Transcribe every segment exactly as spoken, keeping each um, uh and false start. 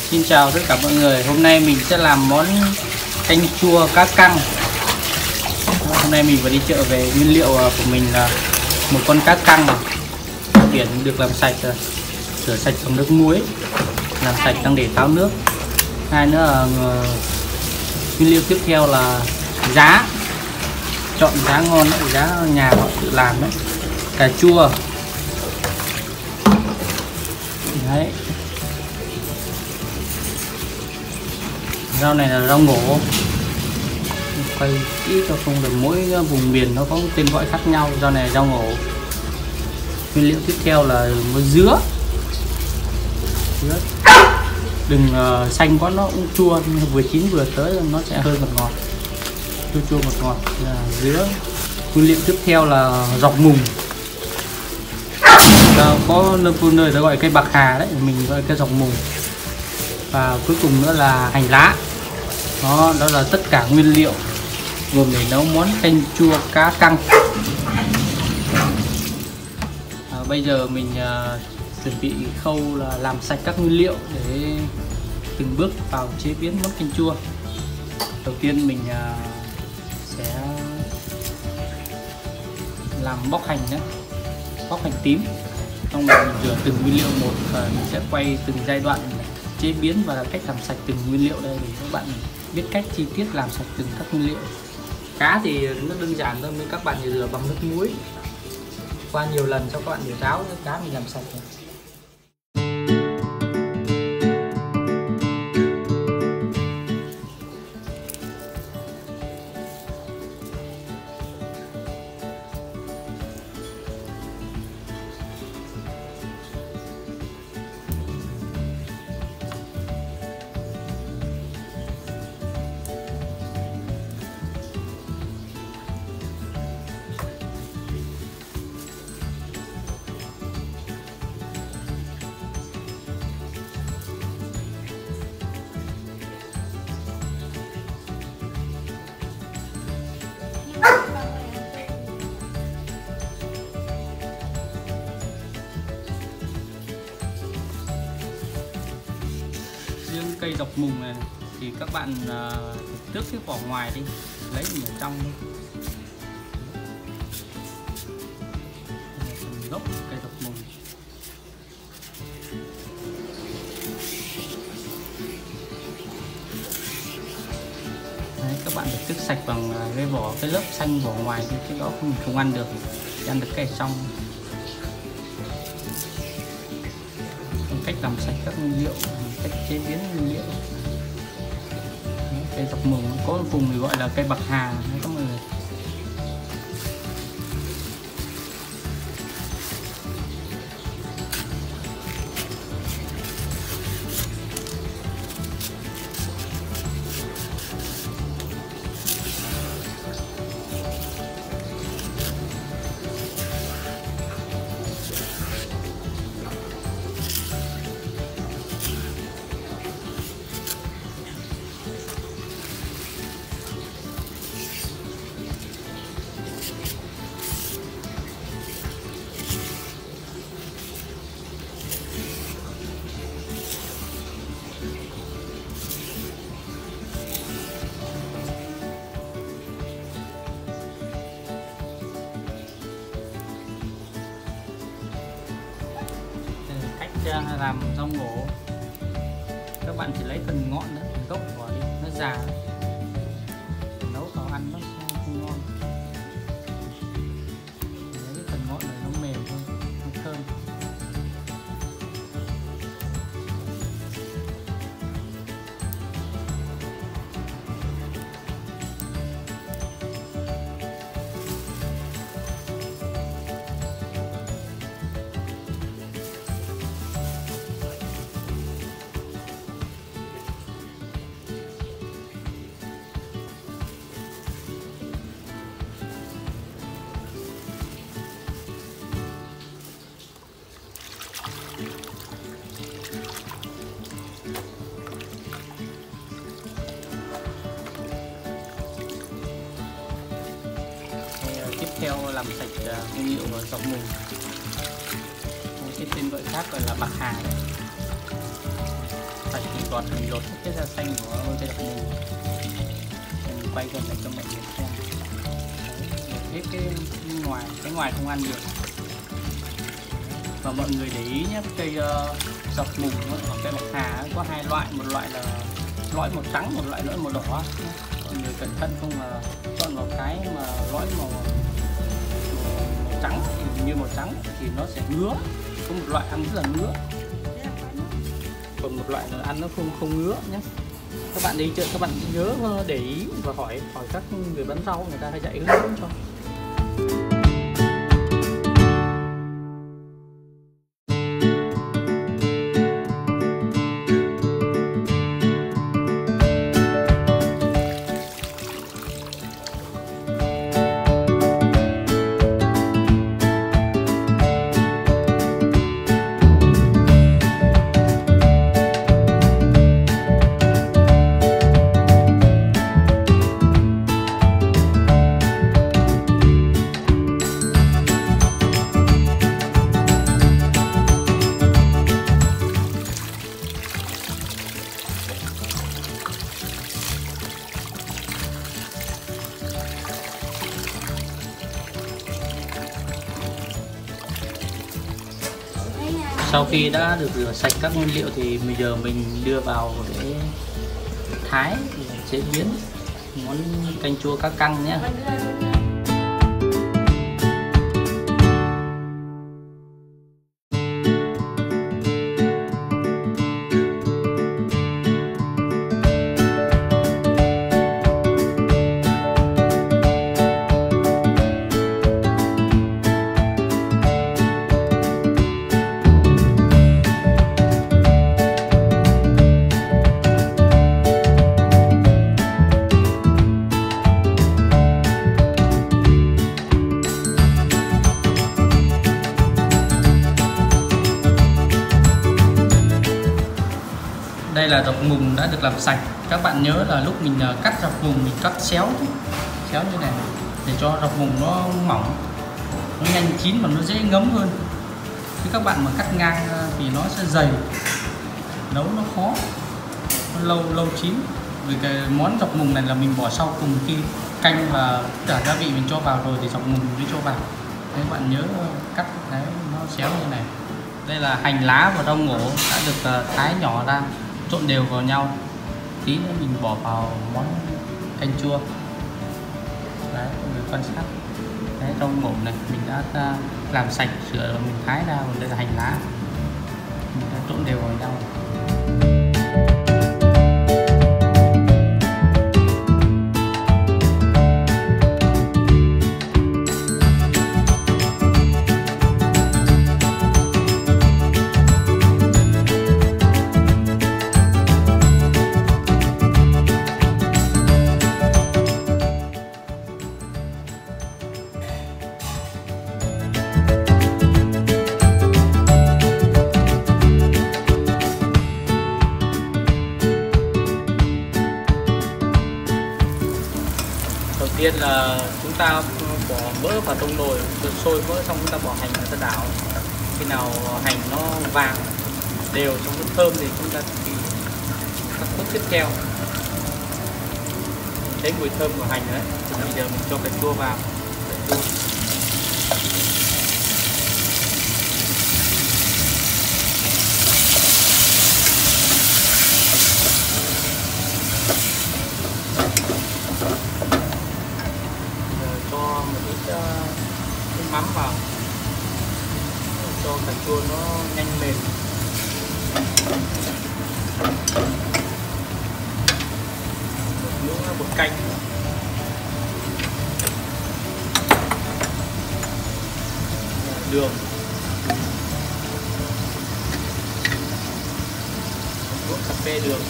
Xin chào tất cả mọi người. Hôm nay mình sẽ làm món canh chua cá căng. Hôm nay mình vừa đi chợ về, nguyên liệu của mình là một con cá căng này. Biển được làm sạch rồi, rửa sạch bằng nước muối, làm sạch đang để tháo nước. Hai nữa là nguyên liệu tiếp theo là giá, chọn giá ngon đấy, giá nhà họ tự làm đấy. Cà chua đấy, rau này là rau ngổ. Quay kỹ cho không được, mỗi vùng miền nó có tên gọi khác nhau. Rau này là rau ngổ. Nguyên liệu tiếp theo là một dứa. Dứa đừng uh, xanh quá nó cũng chua, vừa chín vừa tới nó sẽ hơi ngọt ngọt, chua chua ngọt ngọt là dứa. Nguyên liệu tiếp theo là dọc mùng. Có nơi ta gọi cây bạc hà đấy, mình gọi cây dọc mùng. Và cuối cùng nữa là hành lá. Đó, đó là tất cả nguyên liệu gồm để nấu món canh chua cá căng. À, bây giờ mình à, chuẩn bị khâu là làm sạch các nguyên liệu để từng bước vào chế biến món canh chua. Đầu tiên mình à, sẽ làm bóc hành nhé, bóc hành tím. Xong rồi mình rửa từng nguyên liệu một và mình sẽ quay từng giai đoạn chế biến và cách làm sạch từng nguyên liệu đây để các bạn biết cách chi tiết làm sạch từng các nguyên liệu. Cá thì nó đơn giản thôi, nên các bạn chỉ rửa bằng nước muối qua nhiều lần cho các bạn để ráo cá mình làm sạch rồi. Riêng cây dọc mùng này thì các bạn uh, tước cái vỏ ngoài đi, lấy mình ở trong đi. Phần gốc cây dọc mùng. Đấy, các bạn phải tước sạch bằng cái vỏ, cái lớp xanh vỏ ngoài thì cái đó mình không ăn được, chỉ ăn được cái ở trong. Cách làm sạch các nguyên liệu, cách chế biến nguyên liệu. Cây dọc mùng có vùng thì gọi là cây bạc hà các mọi người. Làm rau ngổ, các bạn chỉ lấy phần ngọn nữa, phần gốc bỏ đi, nó già nấu vào ăn nó không ngon. Lấy cái phần ngọn này nó mềm thôi, nó thơm. Theo làm sạch nguyên liệu dọc mùng, cái tên gọi khác gọi là bạc hà đấy. sạch thì gọt mình lột cái da xanh của cây đậu mùng. Mình quay gần lại cho mọi người xem. Đấy, hết cái ngoài, cái ngoài không ăn được. Và mọi người để ý nhé, cây uh, dọc mùng hoặc cây bạc hà có hai loại, một loại là lõi màu trắng, một loại lõi màu đỏ. Mọi người cẩn thận không mà chọn vào cái mà lõi màu, màu, màu trắng thì như màu trắng thì nó sẽ ngứa. Có một loại ăn rất là ngứa, còn một loại là ăn nó không không ngứa nhé. Các bạn đi chợ các bạn nhớ để ý và hỏi hỏi các người bán rau, người ta hay dạy hướng dẫn cho. Sau khi đã được rửa sạch các nguyên liệu thì bây giờ mình đưa vào để thái để chế biến món canh chua cá căng nhé. Đây là dọc mùng đã được làm sạch. Các bạn nhớ là lúc mình cắt dọc mùng mình cắt xéo xéo như này để cho dọc mùng nó mỏng, nó nhanh chín mà nó dễ ngấm hơn. Khi các bạn mà cắt ngang thì nó sẽ dày, nấu nó khó, nó lâu lâu chín. Vì cái món dọc mùng này là mình bỏ sau cùng, khi canh và cả gia vị mình cho vào rồi thì dọc mùng mình mới cho vào. Đấy, các bạn nhớ cắt đấy nó xéo như này. Đây là hành lá và rau ngổ đã được thái nhỏ ra, trộn đều vào nhau. Tí nữa mình bỏ vào món canh chua. Đấy, mọi người quan sát. Đấy, rau ngổ này mình đã làm sạch, sửa rồi mình thái ra. Còn đây là hành lá, mình đã trộn đều vào nhau. Đầu tiên là chúng ta bỏ mỡ vào trong nồi, rồi sôi mỡ xong chúng ta bỏ hành vào, ta đảo. Khi nào hành nó vàng đều trong nó thơm thì chúng ta thì các bước tiếp theo. Thấy mùi thơm của hành đấy, thì bây giờ mình cho cà chua vào. Cà chua. Mắm vào cho cà chua nó nhanh mềm. Một muỗng bột canh, đường, một muỗng cà phê đường,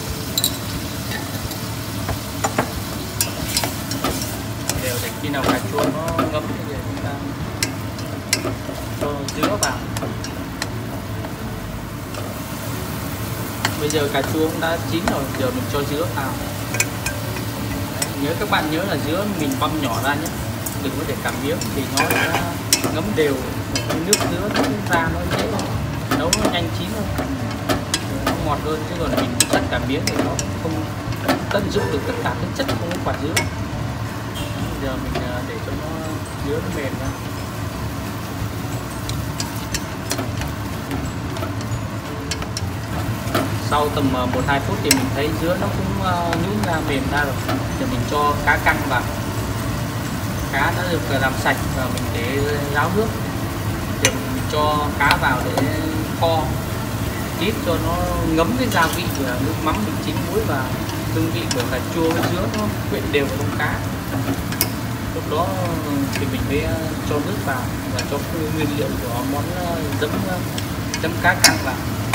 đều để khi nào cà chua nó ngấm thì chúng ta cho dứa vào. Bây giờ cà chua cũng đã chín rồi, giờ mình cho dứa vào. Đấy, nhớ các bạn nhớ là dứa mình băm nhỏ ra nhé, đừng có để cảm miếng thì nó đã ngấm đều, nước dứa nó ra nó dễ nấu, nó nhanh chín hơn. Nó ngọt hơn, chứ còn mình cắt cả miếng thì nó không tận dụng được tất cả các chất của quả dứa. Bây giờ mình để cho nó dứa nó mềm ra. Sau tầm một hai phút thì mình thấy dứa nó cũng nhũn ra mềm ra rồi. Giờ mình cho cá căng vào. Cá đã được làm sạch và mình để ráo nước. Giờ mình cho cá vào để kho ít cho nó ngấm cái gia vị của nước mắm, mình chín muối và hương vị của cà chua với dứa nó quyện đều vào trong cá. Lúc đó thì mình mới cho nước vào và cho nguyên liệu của món giấm chấm cá căng vào.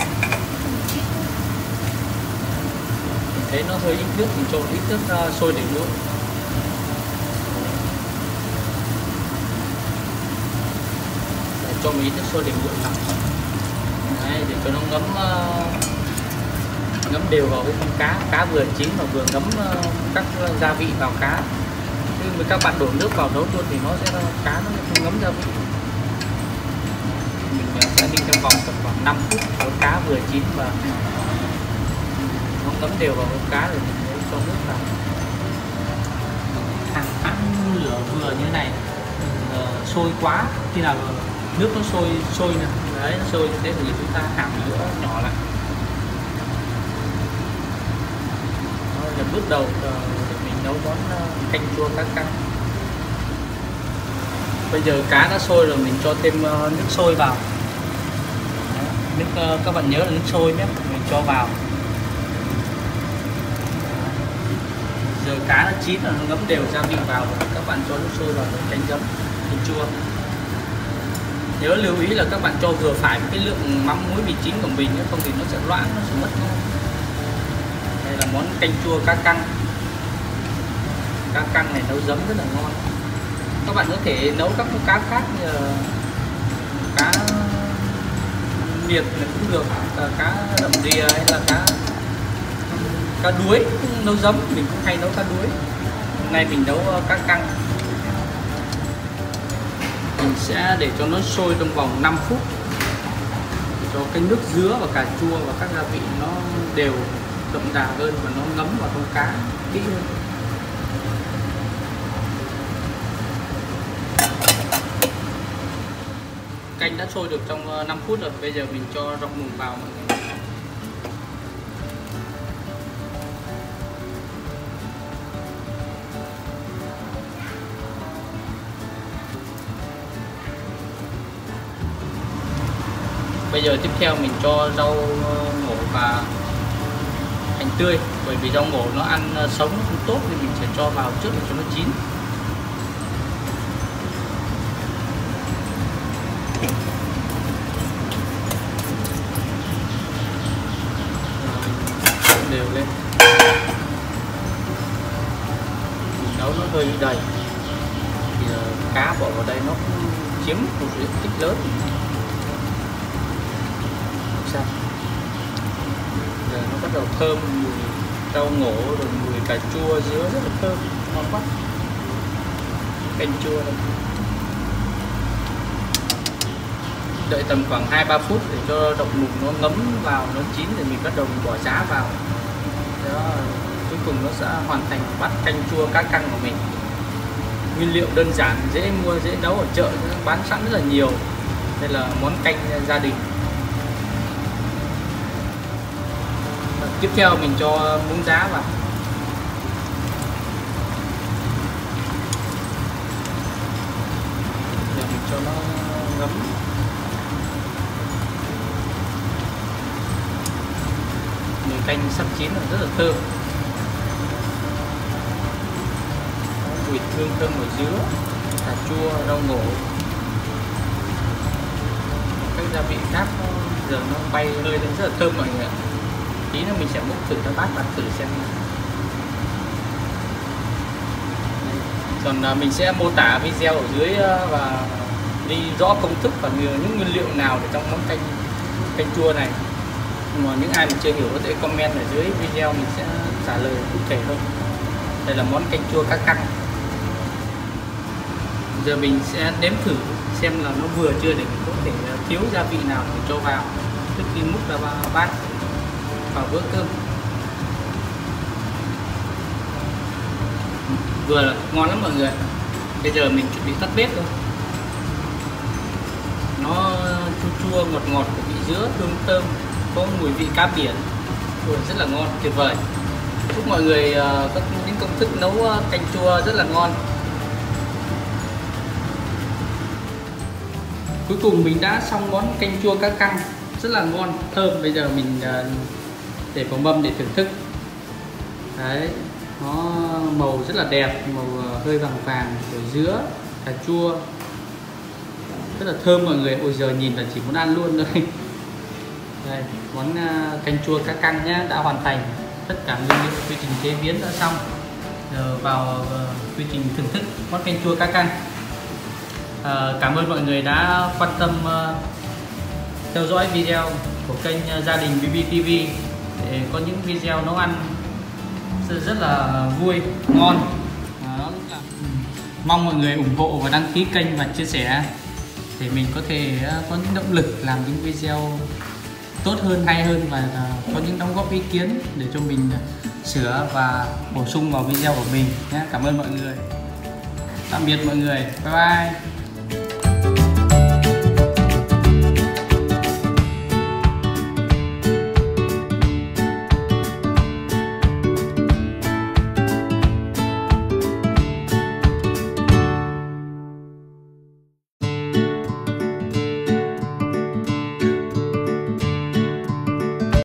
Mình thấy nó hơi ít nước, mình cho ít nước sôi để nguội. Cho một ít nước sôi để nguội vào. Đấy, để cho nó ngấm ngấm đều vào với con cá, cá vừa chín và vừa ngấm các gia vị vào cá. Chứ mà các bạn đổ nước vào nấu luôn thì nó sẽ cá nó không ngấm gia vị. Mình sẽ ninh trong vòng tầm khoảng năm phút cho cá vừa chín và nó ngấm đều vào con cá rồi mình mới cho nước vào. Hàng ăn lửa vừa như này, uh, sôi quá, khi nào nước nó sôi sôi nè, đấy nó sôi thế thì chúng ta hãm lửa nhỏ lại. Đó là bước đầu để mình nấu món canh chua cá căng. Bây giờ cá đã sôi rồi, mình cho thêm nước sôi vào. Nước các bạn nhớ là nước sôi nhé, mình cho vào. Giờ cá nó chín rồi, nó ngấm đều gia vị vào rồi, các bạn cho nước sôi vào để canh giấm canh chua. Nhớ lưu ý là các bạn cho vừa phải cái lượng mắm muối vị chín của mình, không thì nó sẽ loãng, nó sẽ mất ngon. Đây là món canh chua cá căng. Cá căng này nấu giấm rất là ngon. Các bạn có thể nấu các cá khác như cá miệt này cũng được, cá đậm đìa hay là cá cá đuối nấu giấm, mình cũng hay nấu cá đuối. Hôm nay mình nấu cá căng. Mình sẽ để cho nó sôi trong vòng năm phút cho cái nước dứa và cà chua và các gia vị nó đều đậm đà hơn và nó ngấm vào trong cá kỹ hơn. Canh đã sôi được trong năm phút rồi, bây giờ mình cho rau mùng vào mọi người. Bây giờ tiếp theo mình cho rau ngổ và hành tươi, bởi vì rau ngổ nó ăn sống không tốt nên mình sẽ cho vào trước để cho nó chín. Đều lên, mình nấu nó hơi đầy thì cá bỏ vào đây nó chiếm một diện tích lớn. Giờ nó bắt đầu thơm mùi rau ngổ rồi mùi cà chua dứa rất là thơm, ngon quá. Canh chua này. Đợi tầm khoảng hai ba phút để cho đậu mùng nó ngấm vào, nó chín thì mình bắt đầu mình bỏ giá vào. Đó, cuối cùng nó sẽ hoàn thành bát canh chua cá căng của mình. Nguyên liệu đơn giản, dễ mua, dễ nấu, ở chợ bán sẵn rất là nhiều. Đây là món canh gia đình. Tiếp theo mình cho muống giá vào. Để mình cho nó ngấm. Mùi canh sắp chín là rất là thơm. Mùi hương thơm của dứa, cà chua, rau ngổ. Các gia vị khác giờ nó bay hơi lên rất là thơm mọi người ạ. Tí nữa mình sẽ múc thử cho bác bạn thử xem. Còn mình sẽ mô tả video ở dưới và đi rõ công thức và những nguyên liệu nào để trong món canh canh chua này. Mà những ai mà chưa hiểu có thể comment ở dưới video, mình sẽ trả lời cụ thể hơn. Đây là món canh chua cá căng. Giờ mình sẽ nếm thử xem là nó vừa chưa để mình có thể thiếu gia vị nào để cho vào trước khi múc ra bát. vào bữa cơm. Vừa là ngon lắm mọi người. Bây giờ mình chuẩn bị tắt bếp thôi. Nó chua chua ngọt ngọt của vị dứa, hương thơm, có mùi vị cá biển. Ui, rất là ngon, tuyệt vời. Chúc mọi người uh, có những công thức nấu uh, canh chua rất là ngon. Cuối cùng mình đã xong món canh chua cá căng rất là ngon, thơm. Bây giờ mình uh, để vào mâm để thưởng thức. Đấy, nó màu rất là đẹp, màu uh, hơi vàng vàng của dứa, cà chua, rất là thơm mọi người. Ôi giờ nhìn là chỉ muốn ăn luôn thôi. Đây, món uh, canh chua cá căng nhá, đã hoàn thành. Tất cả nguyên liệu, quy trình chế biến đã xong. Giờ vào uh, quy trình thưởng thức món canh chua cá căng. uh, Cảm ơn mọi người đã quan tâm uh, theo dõi video của kênh uh, Gia đình bê bê tê vê để có những video nấu ăn rất, rất là vui, ngon. uh, Mong mọi người ủng hộ và đăng ký kênh và chia sẻ để mình có thể uh, có những động lực làm những video tốt hơn, hay hơn, và uh, có những đóng góp ý kiến để cho mình uh, sửa và bổ sung vào video của mình nhé. Cảm ơn mọi người. Tạm biệt mọi người. Bye bye.